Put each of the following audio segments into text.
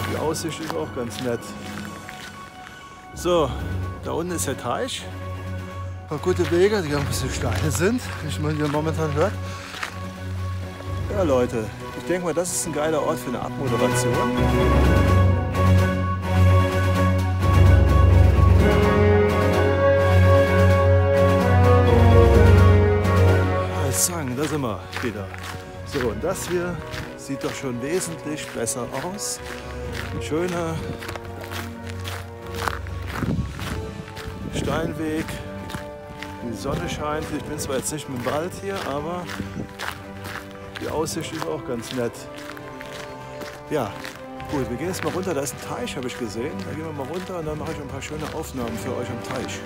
Die Aussicht ist auch ganz nett. So, da unten ist der Teich. Ein paar gute Wege, die auch ein bisschen steil sind, wie man hier momentan hört. Ja Leute, ich denke mal, das ist ein geiler Ort für eine Abmoderation. Sagen, da sind wir wieder. So, und das hier sieht doch schon wesentlich besser aus. Ein schöner Steinweg. Die Sonne scheint. Ich bin zwar jetzt nicht im Wald hier, aber die Aussicht ist auch ganz nett. Ja, gut, wir gehen jetzt mal runter. Da ist ein Teich, habe ich gesehen. Da gehen wir mal runter und dann mache ich ein paar schöne Aufnahmen für euch am Teich.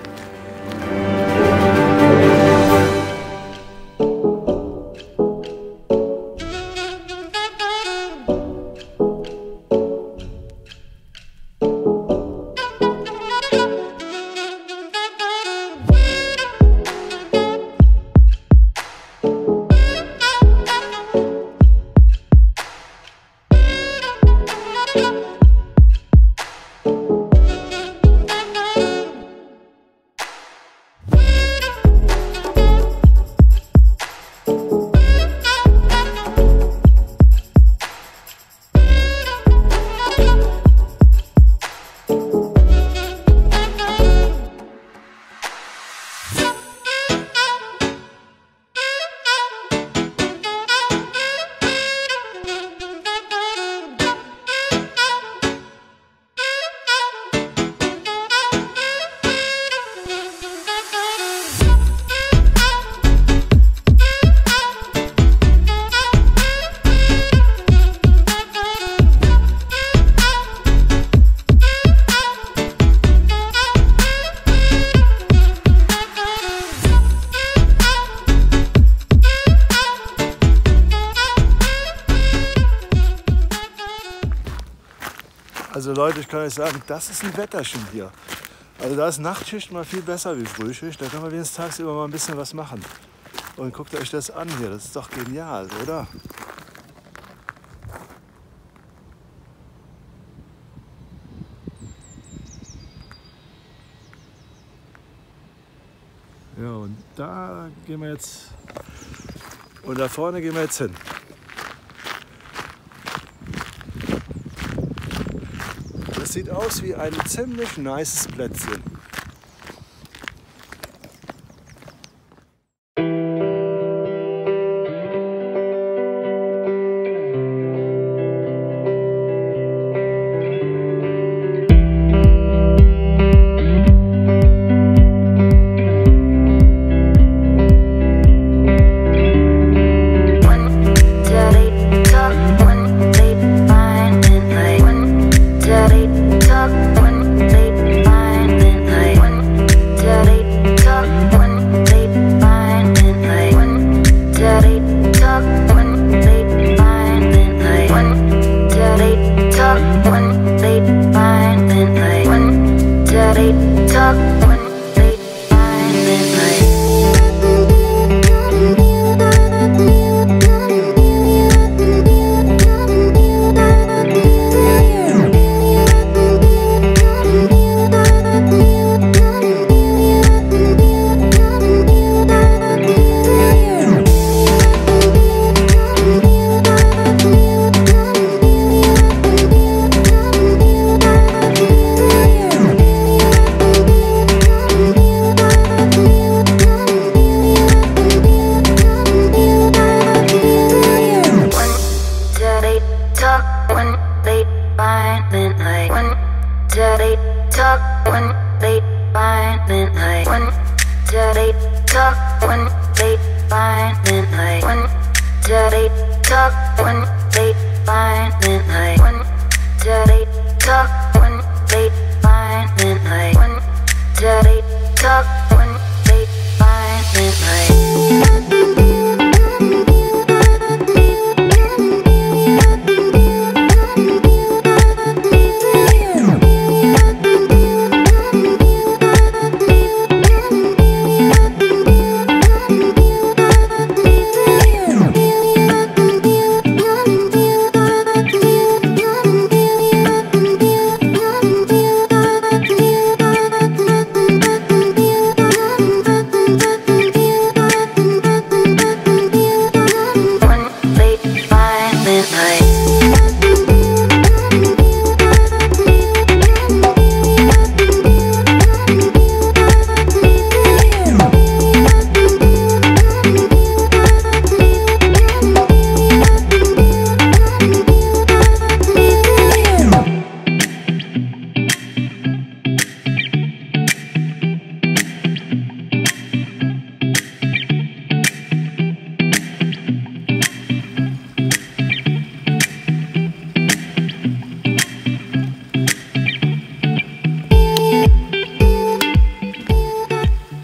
Also Leute, ich kann euch sagen, das ist ein Wetterchen hier. Also da ist Nachtschicht mal viel besser wie Frühschicht. Da kann man wenigstens tagsüber mal ein bisschen was machen. Und guckt euch das an hier, das ist doch genial, oder? Ja, und da gehen wir jetzt, und da vorne gehen wir jetzt hin. Das sieht aus wie ein ziemlich nices Plätzchen.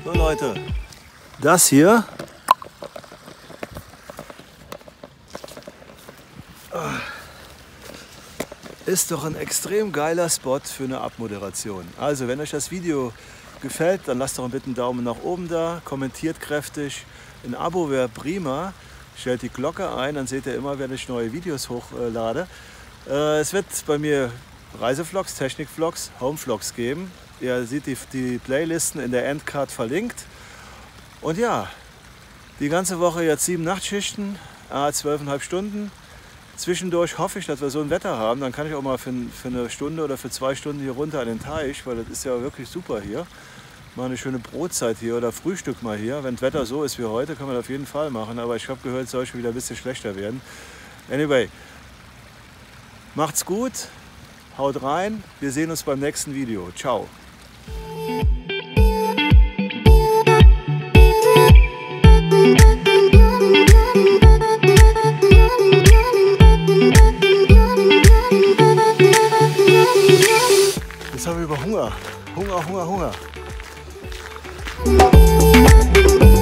So Leute, das hier ist doch ein extrem geiler Spot für eine Abmoderation. Also wenn euch das Video gefällt, dann lasst doch bitte einen Daumen nach oben da, kommentiert kräftig. Ein Abo wäre prima. Stellt die Glocke ein, dann seht ihr immer, wenn ich neue Videos hochlade. Es wird bei mir Reisevlogs, Technikvlogs, Homevlogs geben. Ihr seht die Playlisten in der Endcard verlinkt. Und ja, die ganze Woche jetzt 7 Nachtschichten, 12,5 Stunden. Zwischendurch hoffe ich, dass wir so ein Wetter haben. Dann kann ich auch mal für eine Stunde oder für 2 Stunden hier runter an den Teich, weil das ist ja wirklich super hier. Mal eine schöne Brotzeit hier oder Frühstück mal hier. Wenn das Wetter so ist wie heute, kann man das auf jeden Fall machen. Aber ich habe gehört, es soll schon wieder ein bisschen schlechter werden. Anyway, macht's gut, haut rein. Wir sehen uns beim nächsten Video. Ciao. Jetzt haben wir über Hunger. Hunger.